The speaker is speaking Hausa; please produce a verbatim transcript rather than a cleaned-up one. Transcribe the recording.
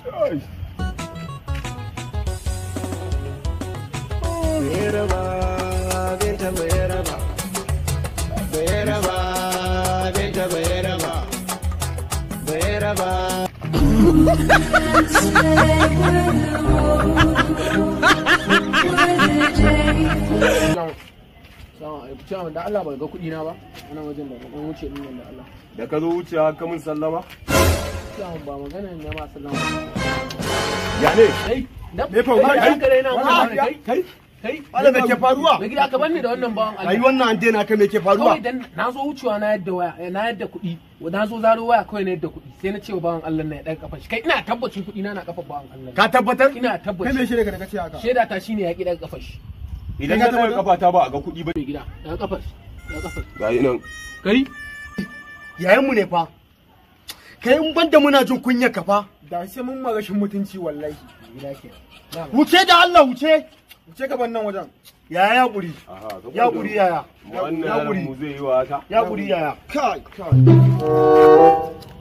Bayaraba, binta bayaraba. Bayaraba, binta bayaraba. Bayaraba. Cewa da Allah bai ga kuɗi na ba, wannan wajen da ɗan wuce ɗin nan da Allah. Da ka zo wuce haka mun sallama? Cewa ba magana ne ma sallama. Ya ne? Kai, me fa kai? Kai, kai, kai. Kai, Allah me ke faruwa? Me gida ka banni da wannan bawan Allah. Ai wannan an daina ka me ke faruwa? Kawai dan na zo wucewa na yadda waya, na yadda kuɗi, na zo zaro waya kawai na yadda kuɗi. Sai na ce wa bawan Allah na ya ɗaga kafa shi. Kai ina tabbacin kuɗi na na kafa bawan Allah. Ka tabbatar? Ina tabbacin. Kai me shirye ka daga ce haka? Shaida ta shine ya ki ɗaga kafa shi. Idan ka taɓa kafa ta ba a ga kuɗi ba. Me gida, ɗaga kafa shi. Ɗaga kafa shi. Ga nan. Kai. Yayan mu ne fa. Kai in banda muna jin kunyar ka fa. Da sai mun ma rashin mutunci wallahi. Gida ke. Wuce da Allah wuce. Wuce gaban nan wajen. Yaya ya guri. Ya guri yaya. Wannan mu zai yi wa haka. Ya guri yaya. Kai kai.